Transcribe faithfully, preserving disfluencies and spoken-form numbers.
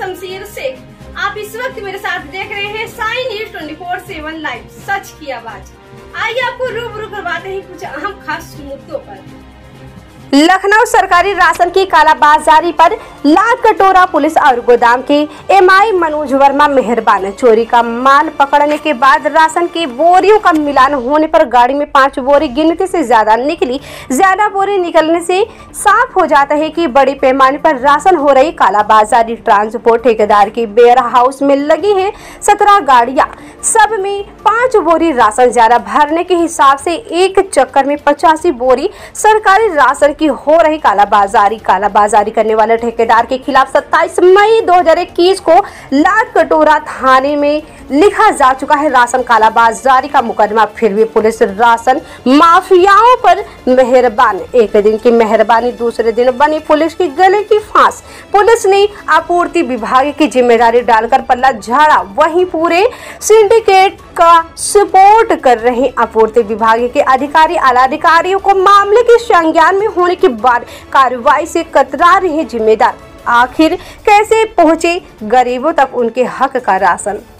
शमशीर शेख। आप इस वक्त मेरे साथ देख रहे हैं Sai news twenty four seven live, सच की आवाज। आइए आपको रूबरू करवाते हैं कुछ अहम खास मुद्दों पर। लखनऊ सरकारी राशन की कालाबाजारी पर लाख कटोरा पुलिस और गोदाम के एमआई मनोज वर्मा मेहरबान। चोरी का माल पकड़ने के बाद राशन की बोरियों का मिलान होने पर गाड़ी में पांच बोरी गिनती से ज्यादा निकली। ज्यादा बोरी निकलने से साफ हो जाता है कि बड़े पैमाने पर राशन हो रही कालाबाजारी। ट्रांसपोर्ट ठेकेदार की वेयर हाउस में लगी है सत्रह गाड़ियां, सब में पांच बोरी राशन ज्यादा भरने के हिसाब से एक चक्कर में पचासी बोरी सरकारी राशन की हो रही कालाबाजारी। कालाबाजारी करने वाले ठेकेदार के खिलाफ सत्ताईस मई दो हज़ार इक्कीस को लाख कटोरा थाने में लिखा जा चुका है राशन कालाबाजारी का मुकदमा। फिर भी पुलिस राशन माफियाओं पर मेहरबान। एक दिन की मेहरबानी दूसरे दिन बनी पुलिस की गले की फांस। पुलिस ने आपूर्ति विभाग की जिम्मेदारी डालकर पल्ला झाड़ा, वहीं पूरे सिंडिकेट का सपोर्ट कर रहे आपूर्ति विभाग के अधिकारी आला अधिकारियों को मामले के संज्ञान में होने के बाद कार्रवाई से कतरा रहे जिम्मेदार। आखिर कैसे पहुंचे गरीबों तक उनके हक का राशन।